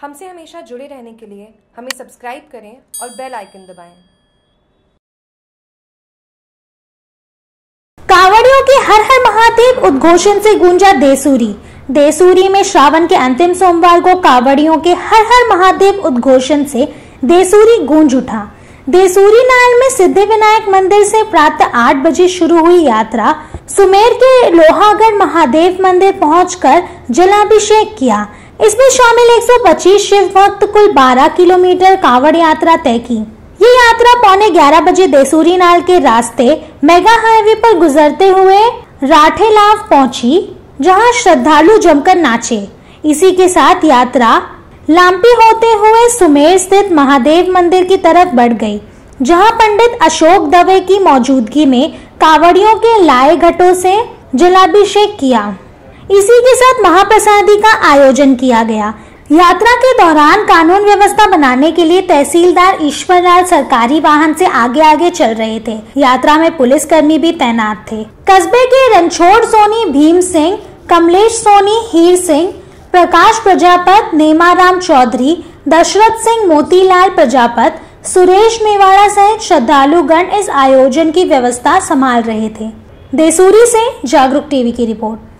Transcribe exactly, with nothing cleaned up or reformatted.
हमसे हमेशा जुड़े रहने के लिए हमें सब्सक्राइब करें और बेल आइकन दबाएं। कांवड़ियों के हर हर महादेव उद्घोषण से गूंजा देसूरी। देसूरी में श्रावण के अंतिम सोमवार को कांवड़ियों के हर हर महादेव उद्घोषण से देसूरी गूंज उठा। देसूरी नाल में सिद्धिविनायक मंदिर से प्रातः आठ बजे शुरू हुई यात्रा सुमेर के लोहागढ़ महादेव मंदिर पहुंचकर जलाभिषेक किया। इसमें शामिल एक सौ पच्चीस शिव भक्त कुल बारह किलोमीटर कांवड़ यात्रा तय की। ये यात्रा पौने ग्यारह बजे देसूरी नाल के रास्ते मेगा हाईवे पर गुजरते हुए राठेलाव पहुंची, जहां श्रद्धालु जमकर नाचे। इसी के साथ यात्रा लांपी होते हुए सुमेर स्थित महादेव मंदिर की तरफ बढ़ गई, जहां पंडित अशोक दवे की मौजूदगी में कांवड़ियों के लाए घटों से जलाभिषेक किया। इसी के साथ महाप्रसादी का आयोजन किया गया। यात्रा के दौरान कानून व्यवस्था बनाने के लिए तहसीलदार ईश्वरलाल सरकारी वाहन से आगे आगे चल रहे थे। यात्रा में पुलिसकर्मी भी तैनात थे। कस्बे के रणछोड़ सोनी भीम सिंह, कमलेश सोनी हीर सिंह, प्रकाश प्रजापत, नेमाराम चौधरी, दशरथ सिंह, मोतीलाल प्रजापत, सुरेश मेवाड़ा सहित श्रद्धालुगण इस आयोजन की व्यवस्था संभाल रहे थे। देसूरी से जागरूक टीवी की रिपोर्ट।